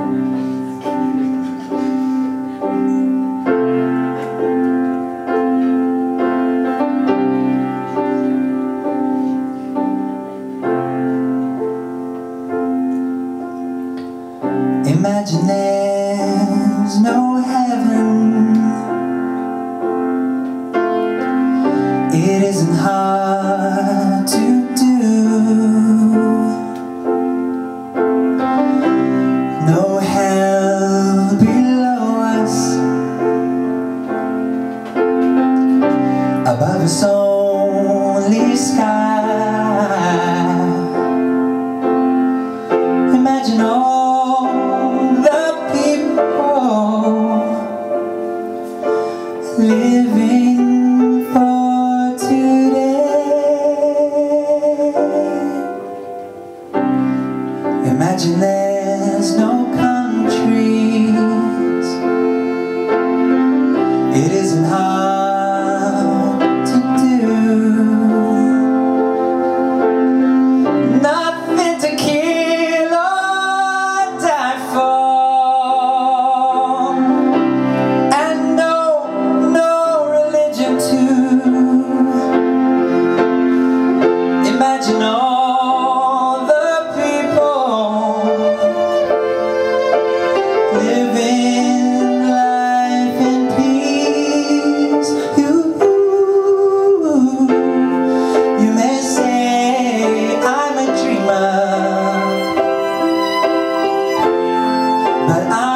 Imagine there's no heaven. It isn't hard to do. No hell below us, above us only sky. Imagine all living for today. Imagine there's no countries. It isn't hard to do. Nothing to kill or die for. Imagine all the people living life in peace. You may say I'm a dreamer, but